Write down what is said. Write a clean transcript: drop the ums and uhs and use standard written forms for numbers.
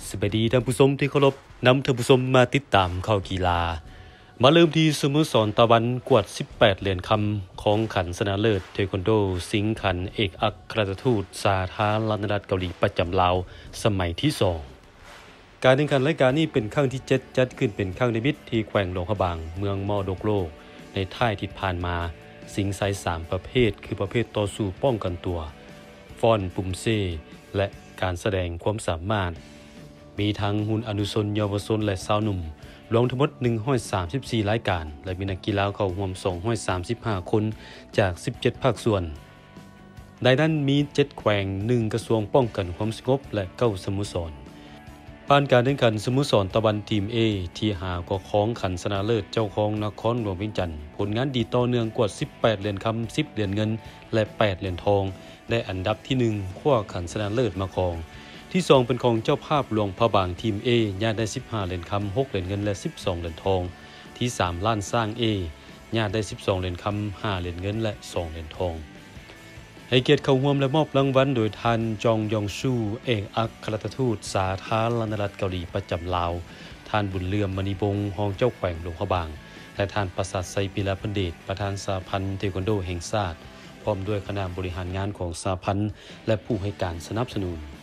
สวัสดีท่านผู้ชมที่เคารพนำท่านผู้ชมมาติดตามข่าวกีฬามาเริ่มที่สโมสรตะวันกวด18เหรียญคำของขันชนะเลิศเทควันโดสิงห์ขันเอกอัครราชทูตสาธารณรัฐเกาหลีประจำลาวสมัยที่2การแข่งขันรายการนี้เป็นครั้งที่7จัดขึ้นเป็นครั้งในมิตรที่แขวงหลวงพระบางเมืองมอดกโลกในท้ายที่ผ่านมาสิงห์ไซ3ประเภทคือประเภทต่อสู้ป้องกันตัวฟ้อนปุ่มเซและการแสดงความสามารถมีทั้งหุ่นอนุชนเยาวชนและสาวหนุ่มรวมทั้งหมด134รายการและมีนักกีฬาเข้าร่วม235คนจาก17ภาคส่วนในนั้นมี7แขวง1กระทรวงป้องกันความสงบและ9สโมสรผ่านการแข่งขันสโมสรตะวันทีม A ที่หากว่าของขันชนะเลิศเจ้าของนครหลวงเวียงจันทร์ผลงานดีต่อเนื่องกว่า18เหรียญคำ10เหรียญเงินและ8เหรียญทองได้อันดับที่1คว้าขันชนะเลิศมาครองที่2เป็นของเจ้าภาพหลวงพระบางทีม A ญาติได้15เหรียญคำ6เหรียญเงินและ12เหรียญทองที่3ล้านสร้าง A ญาติได้12เหรียญคำ5เหรียญเงินและ2เหรียญทองให้เกียรติเข้าร่วมและมอบรางวัลโดยท่านจองยองชูเอกอัครราชทูตสาธารณรัฐเกาหลีประจำลาวท่านบุญเลื่อมมณีวงศ์รองเจ้าแขวงหลวงพระบางและท่านประสาทไซปิลาพันเดชประธานสหพันธ์เทควันโดแห่งชาติพร้อมด้วยคณะบริหารงานของสหพันธ์และผู้ให้การสนับสนุน